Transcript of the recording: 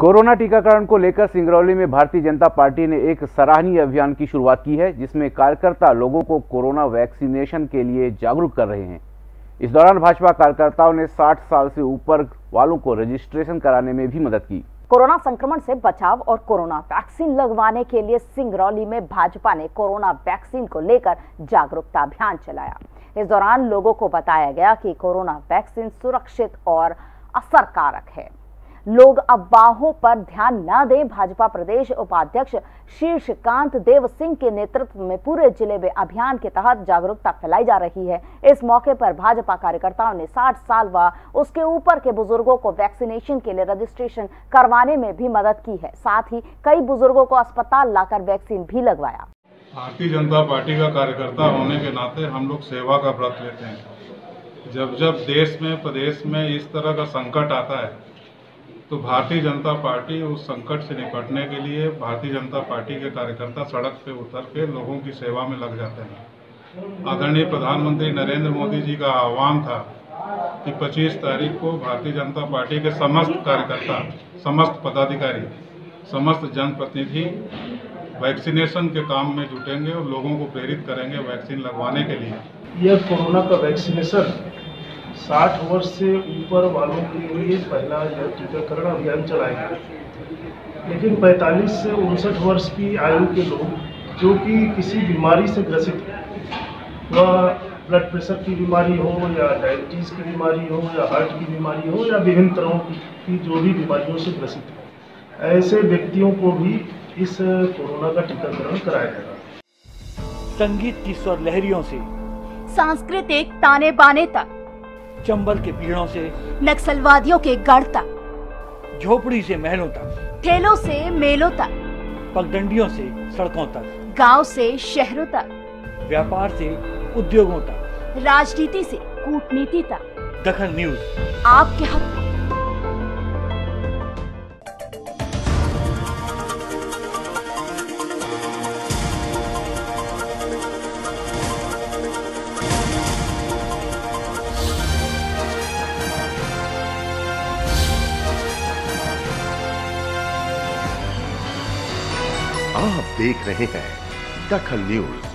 Corona टीकाकरण को लेकर सिंगरौली में भारतीय जनता पार्टी ने एक सराहनीय अभियान की शुरुआत की है, जिसमें कार्यकर्ता लोगों को कोरोना वैक्सीनेशन के लिए जागरूक कर रहे हैं। इस दौरान भाजपा कार्यकर्ताओं ने 60 साल से ऊपर वालों को रजिस्ट्रेशन कराने में भी मदद की। कोरोना संक्रमण से बचाव और कोरोना वैक्सीन लगवाने के लिए सिंगरौली में भाजपा ने कोरोना वैक्सीन को लेकर जागरूकता अभियान चलाया। इस दौरान लोगों को बताया गया कि कोरोना वैक्सीन सुरक्षित और असरकारक है। लोग अफवाहों पर ध्यान न दें। भाजपा प्रदेश उपाध्यक्ष शीर्षकांत देव सिंह के नेतृत्व में पूरे जिले में अभियान के तहत जागरूकता फैलाई जा रही है। इस मौके पर भाजपा कार्यकर्ताओं ने 60 साल व उसके ऊपर के बुजुर्गों को वैक्सीनेशन के लिए रजिस्ट्रेशन करवाने में भी मदद की है। साथ ही कई बुजुर्गों को अस्पताल लाकर वैक्सीन भी लगवाया। भारतीय जनता पार्टी का कार्यकर्ता होने के नाते हम लोग सेवा का व्रत लेते हैं। जब देश में प्रदेश में इस तरह का संकट आता है तो भारतीय जनता पार्टी उस संकट से निपटने के लिए भारतीय जनता पार्टी के कार्यकर्ता सड़क पे उतर के लोगों की सेवा में लग जाते हैं। आदरणीय प्रधानमंत्री नरेंद्र मोदी जी का आह्वान था कि 25 तारीख को भारतीय जनता पार्टी के समस्त कार्यकर्ता, समस्त पदाधिकारी, समस्त जनप्रतिनिधि वैक्सीनेशन के काम में जुटेंगे और लोगों को प्रेरित करेंगे वैक्सीन लगवाने के लिए। यह कोरोना का वैक्सीनेशन 60 वर्ष से ऊपर वालों के लिए पहला यह टीकाकरण अभियान चलाएगा, लेकिन 45 से 59 वर्ष की आयु के लोग जो कि किसी बीमारी से ग्रसित हैं, वह ब्लड प्रेशर की बीमारी हो या डायबिटीज़ की बीमारी हो या हार्ट की बीमारी हो या विभिन्न तरह की जो भी बीमारियों से ग्रसित है, ऐसे व्यक्तियों को भी इस कोरोना का टीकाकरण कराया जाएगा। संगीत की स्वर लहरियों से सांस्कृतिक ताने बाने तक, चंबल के पीड़ों से नक्सलवादियों के गढ़ तक, झोपड़ी से महलों तक, ठेलों से मेलों तक, पगडंडियों से सड़कों तक, गांव से शहरों तक, व्यापार से उद्योगों तक, राजनीति से कूटनीति तक, दखल न्यूज आपके हक में। आप देख रहे हैं दखल न्यूज।